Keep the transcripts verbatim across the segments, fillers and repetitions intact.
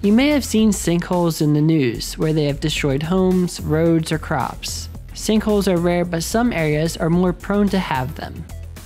You may have seen sinkholes in the news, where they have destroyed homes, roads, or crops. Sinkholes are rare, but some areas are more prone to have them.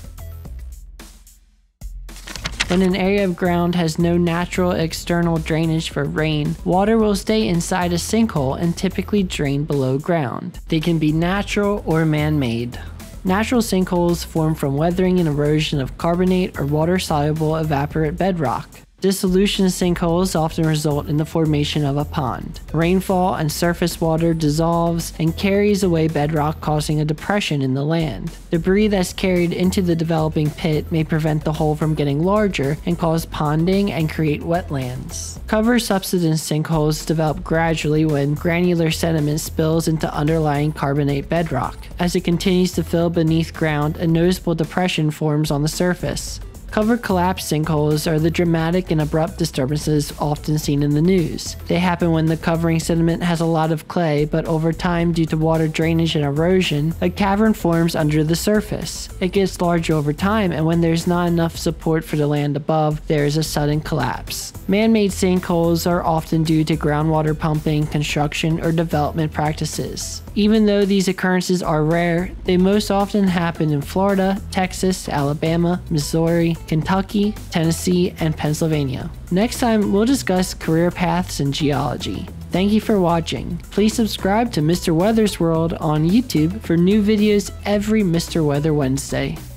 When an area of ground has no natural external drainage for rain, water will stay inside a sinkhole and typically drain below ground. They can be natural or man-made. Natural sinkholes form from weathering and erosion of carbonate or water-soluble evaporite bedrock. Dissolution sinkholes often result in the formation of a pond. Rainfall and surface water dissolves and carries away bedrock, causing a depression in the land. Debris that's carried into the developing pit may prevent the hole from getting larger and cause ponding and create wetlands. Cover-subsidence sinkholes develop gradually when granular sediment spills into underlying carbonate bedrock. As it continues to fill beneath ground, a noticeable depression forms on the surface. Cover collapse sinkholes are the dramatic and abrupt disturbances often seen in the news. They happen when the covering sediment has a lot of clay, but over time, due to water drainage and erosion, a cavern forms under the surface. It gets larger over time, and when there's not enough support for the land above, there is a sudden collapse. Man-made sinkholes are often due to groundwater pumping, construction, or development practices. Even though these occurrences are rare, they most often happen in Florida, Texas, Alabama, Missouri, Kentucky, Tennessee, and Pennsylvania. Next time, we'll discuss career paths in geology. Thank you for watching. Please subscribe to Mister Weather's World on YouTube for new videos every Mister Weather Wednesday.